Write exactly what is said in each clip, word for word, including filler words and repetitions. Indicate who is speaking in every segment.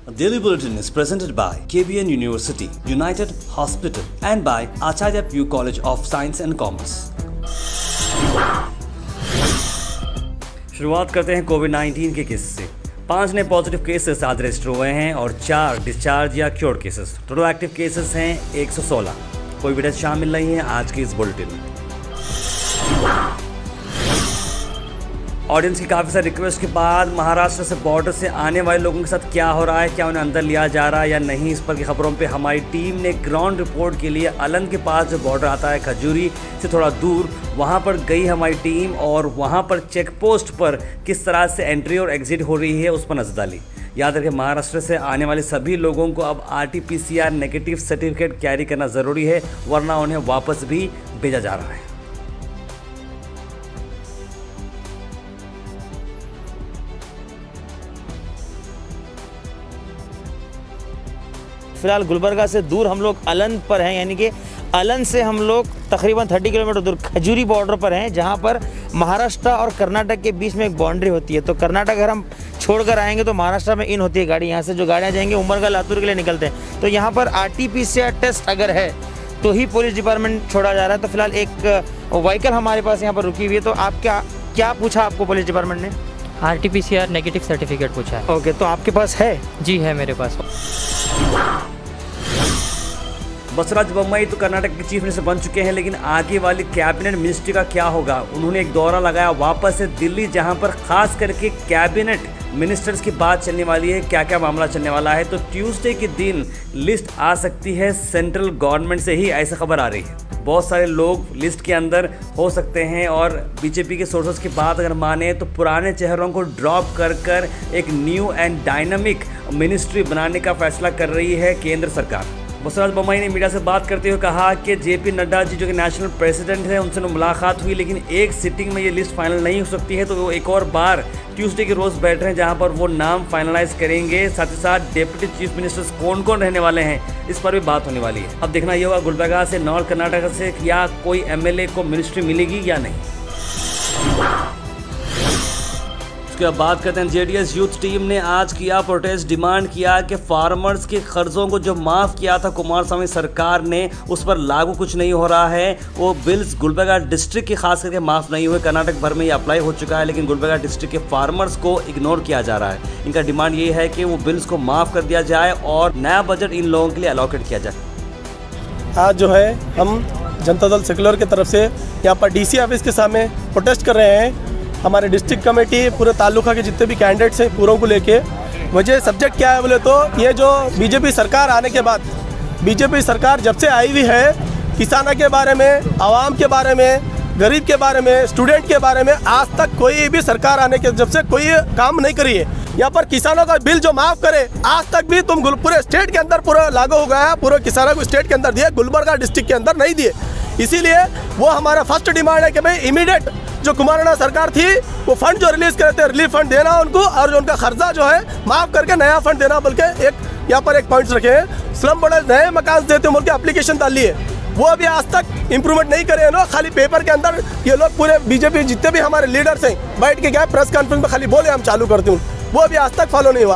Speaker 1: Daily Bulletin is presented by K B N University, United Hospital and by Acharya Pugh College of Science and Commerce. शुरुआत करते हैं Covid nineteen के case से। पांच नए positive cases आज register हुए हैं और चार डिस्चार्ज या cured cases. Total active cases हैं एक सौ सोलह। कोई भी डेथ शामिल नहीं है आज के इस बुलेटिन में। ऑडियंस की काफ़ी सारी रिक्वेस्ट के बाद महाराष्ट्र से बॉर्डर से आने वाले लोगों के साथ क्या हो रहा है, क्या उन्हें अंदर लिया जा रहा है या नहीं, इस पर की खबरों पे हमारी टीम ने ग्राउंड रिपोर्ट के लिए अलन के पास जो बॉर्डर आता है खजूरी से थोड़ा दूर, वहां पर गई हमारी टीम और वहां पर चेक पोस्ट पर किस तरह से एंट्री और एग्जिट हो रही है उस पर नजर डाली। याद रखें, महाराष्ट्र से आने वाले सभी लोगों को अब R T P C R negative certificate carry करना ज़रूरी है, वरना उन्हें वापस भी भेजा जा रहा है।
Speaker 2: फिलहाल गुलबर्गा से दूर हम लोग अलन पर हैं, यानी कि अलन से हम लोग तकरीबन तीस किलोमीटर दूर खजूरी बॉर्डर पर हैं, जहां पर महाराष्ट्र और कर्नाटक के बीच में एक बाउंड्री होती है। तो कर्नाटक अगर हम छोड़कर आएंगे तो महाराष्ट्र में इन होती है गाड़ी। यहाँ से जो गाड़ियाँ जाएंगे उमरगा लातूर के लिए निकलते हैं। तो यहाँ पर R T P C R test अगर है तो ही पुलिस डिपार्टमेंट छोड़ा जा रहा है। तो फिलहाल एक व्हीकल हमारे पास यहाँ पर रुकी हुई है। तो आप क्या क्या पूछा आपको पुलिस डिपार्टमेंट ने?
Speaker 3: R T P C R negative certificate पूछा है।
Speaker 2: ओके, तो आपके पास है?
Speaker 3: जी है मेरे पास।
Speaker 1: बसवराज बोम्मई तो कर्नाटक के चीफ मिनिस्टर बन चुके हैं, लेकिन आगे वाली कैबिनेट मिनिस्ट्री का क्या होगा? उन्होंने एक दौरा लगाया वापस से दिल्ली, जहां पर खास करके कैबिनेट मिनिस्टर्स की बात चलने वाली है। क्या क्या मामला चलने वाला है? तो ट्यूसडे के दिन लिस्ट आ सकती है सेंट्रल गवर्नमेंट से ही, ऐसी खबर आ रही है। बहुत सारे लोग लिस्ट के अंदर हो सकते हैं और बीजेपी के सोर्सेस की बात अगर माने तो पुराने चेहरों को ड्रॉप कर कर एक न्यू एंड डायनामिक मिनिस्ट्री बनाने का फैसला कर रही है केंद्र सरकार। बसवराज बोम्मई ने मीडिया से बात करते हुए कहा कि जे पी नड्डा जी जो कि नेशनल प्रेसिडेंट हैं, उनसे मुलाकात हुई, लेकिन एक सिटिंग में ये लिस्ट फाइनल नहीं हो सकती है। तो वो एक और बार ट्यूसडे के रोज़ बैठ रहे हैं, जहां पर वो नाम फाइनलाइज करेंगे। साथ ही साथ डिप्टी चीफ मिनिस्टर्स कौन कौन रहने वाले हैं, इस पर भी बात होने वाली है। अब देखना ये होगा गुलबर्गा से, नॉर्थ कर्नाटक से या कोई एम एल ए को मिनिस्ट्री मिलेगी या नहीं। उसके बाद बात करते हैं, J D S youth team ने आज किया प्रोटेस्ट, डिमांड किया कि फार्मर्स के कर्जों को जो माफ़ किया था कुमारस्वामी सरकार ने, उस पर लागू कुछ नहीं हो रहा है। वो बिल्स गुलबर्गा डिस्ट्रिक्ट के खास करके माफ़ नहीं हुए। कर्नाटक भर में ये अप्लाई हो चुका है, लेकिन गुलबर्गा डिस्ट्रिक्ट के फार्मर्स को इग्नोर किया जा रहा है। इनका डिमांड ये है कि वो बिल्स को माफ़ कर दिया जाए और नया बजट इन लोगों के लिए अलॉकेट किया जाए।
Speaker 4: आज जो है हम जनता दल सेकुलर की तरफ से यहाँ पर डी सी ऑफिस के सामने प्रोटेस्ट कर रहे हैं। हमारे डिस्ट्रिक्ट कमेटी पूरे तालुका के जितने भी कैंडिडेट्स हैं पूरों को लेके। वजह सब्जेक्ट क्या है बोले तो ये जो बीजेपी सरकार आने के बाद, बीजेपी सरकार जब से आई हुई है, किसानों के बारे में, आवाम के बारे में, गरीब के बारे में, स्टूडेंट के बारे में आज तक कोई भी सरकार आने के जब से कोई काम नहीं करी है। यहाँ पर किसानों का बिल जो माफ़ करे, आज तक भी तुम पूरे स्टेट के अंदर पूरा लागू हो गया है, पूरे किसानों को स्टेट के अंदर दिए, गुलबर्गा डिस्ट्रिक्ट के अंदर नहीं दिए। इसीलिए वो हमारा फर्स्ट डिमांड है कि भाई इमीडिएट जो कुमारना सरकार थी वो फंड जो रिलीज करे थे, रिलीफ फंड देना उनको, और जो उनका खर्चा जो है माफ़ करके नया फंड देना बोल के एक यहाँ पर एक पॉइंट्स रखे हैं। स्लम बड़े नए मकान देते बोल के एप्लीकेशन डाल लिए, वो अभी आज तक इम्प्रूवमेंट नहीं करे ना। खाली पेपर के अंदर ये लोग पूरे बीजेपी जितने भी हमारे लीडर्स हैं बैठ के क्या प्रेस कॉन्फ्रेंस में खाली बोले हम चालू करते हूँ, वो अभी आज तक फॉलो नहीं हुआ।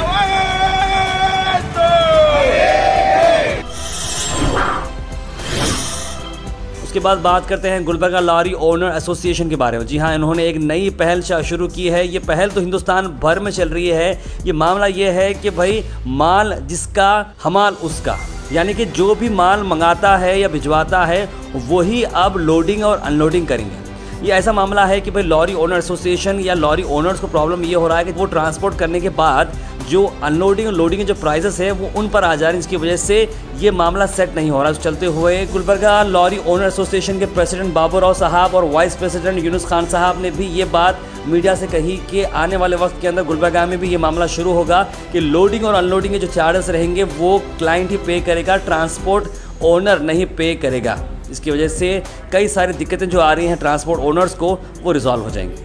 Speaker 1: उसके बाद बात करते हैं गुलबर्गा लॉरी ओनर एसोसिएशन के बारे में। जी हाँ, इन्होंने एक नई पहल शुरू की है। ये पहल तो हिंदुस्तान भर में चल रही है। ये मामला ये है कि भाई माल जिसका हमाल उसका, यानी कि जो भी माल मंगाता है या भिजवाता है वही अब लोडिंग और अनलोडिंग करेंगे। ये ऐसा मामला है कि भाई लॉरी ओनर एसोसिएशन या लॉरी ओनर्स को प्रॉब्लम ये हो रहा है कि वो ट्रांसपोर्ट करने के बाद जो अनलोडिंग और लोडिंग के जो प्राइसेस है वो उन पर आ जा रहे हैं, जिसकी वजह से ये मामला सेट नहीं हो रहा। तो चलते हुए गुलबर्गा लॉरी ओनर एसोसिएशन के प्रेसिडेंट बाबू राव साहब और वाइस प्रेसिडेंट यूनुस खान साहब ने भी ये बात मीडिया से कही कि आने वाले वक्त के अंदर गुलबर्गा में भी ये मामला शुरू होगा कि लोडिंग और अनलोडिंग के जो चार्जेस रहेंगे वो क्लाइंट ही पे करेगा, ट्रांसपोर्ट ओनर नहीं पे करेगा। इसकी वजह से कई सारी दिक्कतें जो आ रही हैं ट्रांसपोर्ट ओनर्स को, वो रिजॉल्व हो जाएंगी।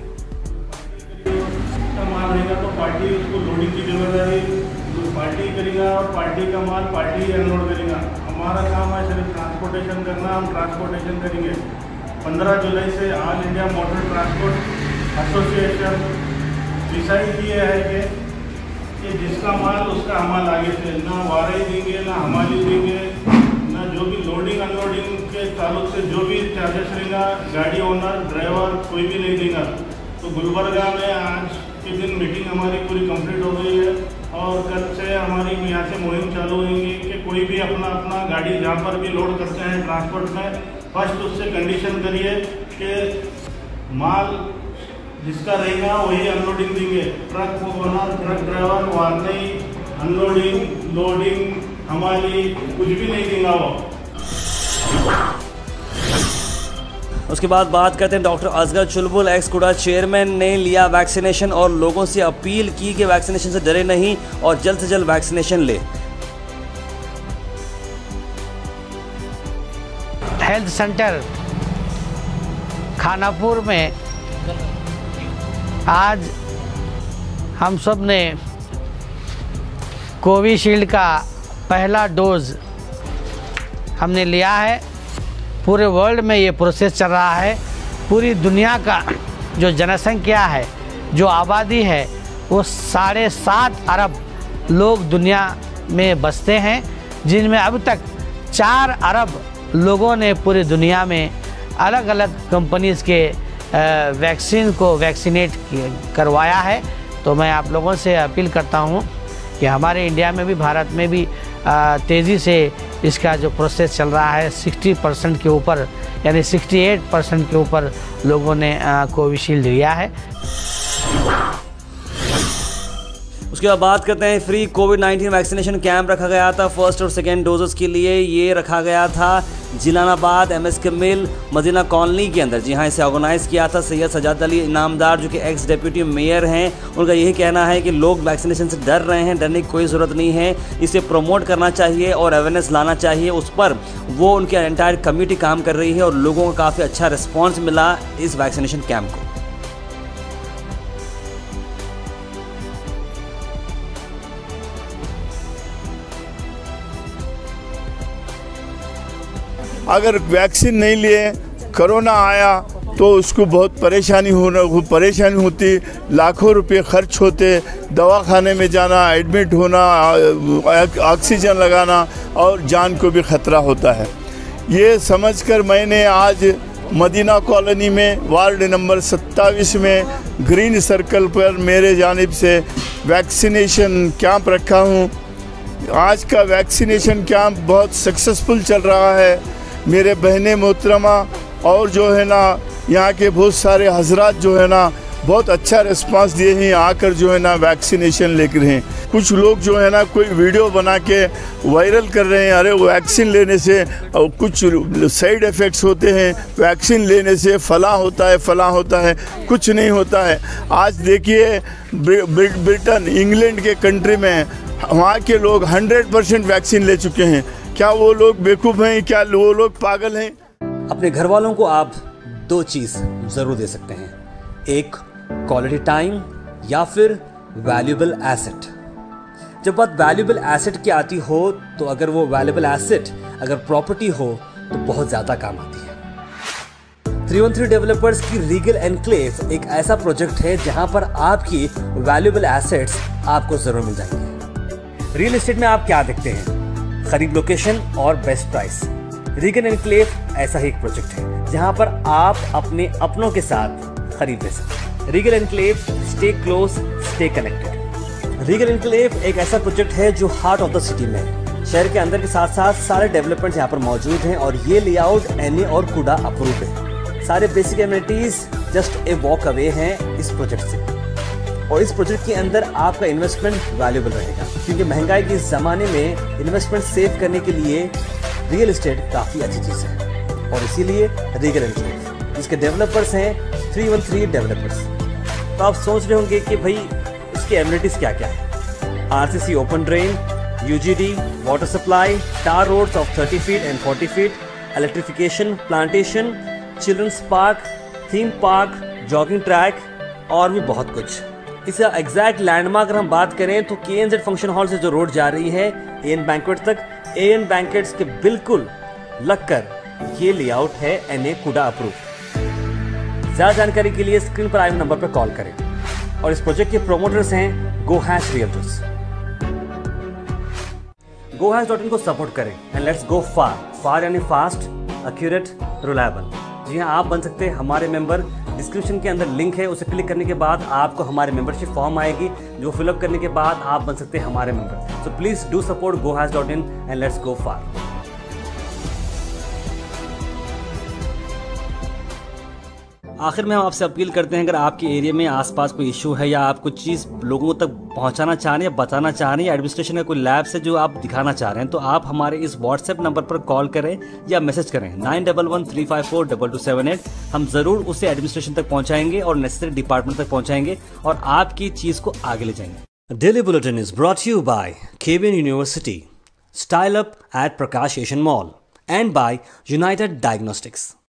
Speaker 5: माल रहेगा तो पार्टी उसको लोडिंग की जिम्मेदारी पार्टी करेगा और पार्टी का माल पार्टी अनलोड करेगा। हमारा काम है सिर्फ ट्रांसपोर्टेशन करना, हम ट्रांसपोर्टेशन करेंगे। पंद्रह जुलाई से all India motor transport association decide किए है कि कि जिसका माल उसका हमाल आगे से ना वारे देंगे ना हमाली देंगे ना जो भी लोडिंग अनलोडिंग के ताल्लुक से जो भी चार्जेस रहेगा गाड़ी ओनर ड्राइवर कोई भी नहीं देगा। तो गुलबर्गा में आज के दिन मीटिंग हमारी पूरी कंप्लीट हो गई है और कल से हमारी यहाँ से मुहिम चालू होगी कि कोई भी अपना अपना गाड़ी जहाँ पर भी लोड करते हैं ट्रांसपोर्ट में फर्स्ट उससे कंडीशन करिए कि माल जिसका रहेगा वही अनलोडिंग देंगे। ट्रक ओनर ट्रक ड्राइवर वहाँ नहीं अनलोडिंग लोडिंग हमारी कुछ भी नहीं देगा वो।
Speaker 1: उसके बाद बात करते हैं doctor Asgar Chulbul ex KUDA chairman ने लिया वैक्सीनेशन और लोगों से अपील की कि वैक्सीनेशन से डरे नहीं और जल्द से जल्द वैक्सीनेशन ले।
Speaker 6: हेल्थ सेंटर खानापुर में आज हम सब ने कोविशील्ड का पहला डोज हमने लिया है। पूरे वर्ल्ड में ये प्रोसेस चल रहा है। पूरी दुनिया का जो जनसंख्या है, जो आबादी है, वो साढ़े सात अरब लोग दुनिया में बसते हैं, जिनमें अब तक चार अरब लोगों ने पूरी दुनिया में अलग अलग कंपनीज़ के वैक्सीन को वैक्सीनेट करवाया है। तो मैं आप लोगों से अपील करता हूँ कि हमारे इंडिया में भी, भारत में भी तेज़ी से इसका जो प्रोसेस चल रहा है, साठ परसेंट के ऊपर यानी अड़सठ परसेंट के ऊपर लोगों ने कोविशील्ड लिया है।
Speaker 1: उसके बाद बात करते हैं free COVID nineteen vaccination camp रखा गया था फर्स्ट और सेकेंड डोजेस के लिए। ये रखा गया था जिलानाबाद एम एस के मिल मदीना कॉलोनी के अंदर। जी हाँ, इसे ऑर्गेनाइज़ किया था सैयद सजाद अली इनामदार, जो कि एक्स डिप्यूटी मेयर हैं। उनका यही कहना है कि लोग वैक्सीनेशन से डर रहे हैं, डरने की कोई ज़रूरत नहीं है, इसे प्रमोट करना चाहिए और अवेयरनेस लाना चाहिए। उस पर वो उनकी एंटायर कम्युनिटी काम कर रही है और लोगों को काफ़ी अच्छा रिस्पॉन्स मिला इस वैक्सीनेशन कैंप को।
Speaker 7: अगर वैक्सीन नहीं लिए कोरोना आया तो उसको बहुत परेशानी होना परेशानी होती, लाखों रुपए खर्च होते, दवाखाने में जाना, एडमिट होना, ऑक्सीजन लगाना और जान को भी ख़तरा होता है। ये समझकर मैंने आज मदीना कॉलोनी में वार्ड नंबर सत्ताईस में ग्रीन सर्कल पर मेरे जानिब से वैक्सीनेशन कैंप रखा हूँ। आज का वैक्सीनेशन कैंप बहुत सक्सेसफुल चल रहा है। मेरे बहनें मोहतरमा और जो है ना यहाँ के बहुत सारे हजरात जो है ना बहुत अच्छा रिस्पांस दिए हैं, आकर जो है ना वैक्सीनेशन लेकर हैं। कुछ लोग जो है ना कोई वीडियो बना के वायरल कर रहे हैं, अरे वैक्सीन लेने से कुछ साइड इफ़ेक्ट्स होते हैं, वैक्सीन लेने से फला होता है फला होता है, कुछ नहीं होता है। आज देखिए ब्रिटेन इंग्लैंड के कंट्री में वहाँ के लोग हंड्रेड परसेंट वैक्सीन ले चुके हैं। क्या वो लोग बेवकूफ़ हैं? क्या वो लोग पागल हैं?
Speaker 1: अपने घर वालों को आप दो चीज़ ज़रूर दे सकते हैं, एक क्वालिटी टाइम या फिर वैल्यूएबल एसेट। जब बात वैल्यूएबल एसेट की आती हो तो अगर वो वैल्यूएबल एसेट अगर प्रॉपर्टी हो तो बहुत ज़्यादा काम आती है। थ्री वन थ्री डेवलपर्स की रीगल एनक्लेव एक ऐसा प्रोजेक्ट है जहां पर आपकी वैल्यूएबल एसेट्स आपको ज़रूर मिल जाएंगे। रियल एस्टेट में आप क्या देखते हैं? खरीद लोकेशन और बेस्ट प्राइस। रीगल एनक्लेव ऐसा ही एक प्रोजेक्ट है जहां पर आप अपने अपनों के साथ खरीद ले सकते हैं। Regal Enclave, stay close, stay connected. Regal Enclave एक ऐसा प्रोजेक्ट है जो हार्ट ऑफ द सिटी में है। शहर के अंदर के साथ साथ सारे डेवलपमेंट्स यहाँ पर मौजूद हैं और ये लेआउट एनए और कुडा अप्रूव है। सारे basic amenities just a walk away हैं इस प्रोजेक्ट से। और इस प्रोजेक्ट के अंदर आपका इन्वेस्टमेंट वैल्यूएबल रहेगा, क्योंकि महंगाई के इस जमाने में इन्वेस्टमेंट सेव करने के लिए रियल एस्टेट काफ़ी अच्छी चीज़ है। और इसीलिए रीगल एनक्लेव, जिसके डेवलपर्स हैं थ्री वन थ्री डेवलपर्स। तो आप सोच रहे होंगे कि भाई इसकी एमिनिटीज़ क्या क्या है? RCC open drain, UGD, water supply, tar roads of thirty feet and forty feet, electrification, plantation, children's park, theme park, jogging track और भी बहुत कुछ। इसका एग्जैक्ट लैंडमार्क अगर हम बात करें तो के एन जेड फंक्शन हॉल से जो रोड जा रही है ए एन बैंक्वेट तक, ए एन बैंक्वेट्स के बिल्कुल लगकर ये लेआउट है एनए कुडा अप्रूव। ज्यादा जानकारी के लिए स्क्रीन पर आए नंबर पर कॉल करें। और इस प्रोजेक्ट के प्रोमोटर्स हैं Go Hash Realtors. Go Haz dot in को सपोर्ट करें एंड लेट्स गो फार। फार यानी फास्ट, एक्यूरेट, रिलायबल। जी हाँ, आप बन सकते हैं हमारे मेंबर। डिस्क्रिप्शन के अंदर लिंक है, उसे क्लिक करने के बाद आपको हमारे मेंबरशिप फॉर्म आएगी, जो फिलअप करने के बाद आप बन सकते हैं हमारे member. So please do support Go Haz dot in and let's go far. आखिर में हम आपसे अपील करते हैं, अगर आपके एरिया में आसपास कोई इशू है या आप कुछ चीज़ लोगों तक पहुंचाना चाह रहे हैं या बताना चाह रहे हैं, या एडमिनिस्ट्रेशन का कोई लैब से जो आप दिखाना चाह रहे हैं, तो आप हमारे इस व्हाट्सएप नंबर पर कॉल करें या मैसेज करें nine double one three five four double two seven eight. हम ज़रूर उसे एडमिनिस्ट्रेशन तक पहुँचाएंगे और नेसेसरी डिपार्टमेंट तक पहुँचाएंगे और आपकी चीज़ को आगे ले जाएंगे। Daily bulletin is brought you by KVN University, Style Up at Prakash Asian Mall, and by United diagnostics.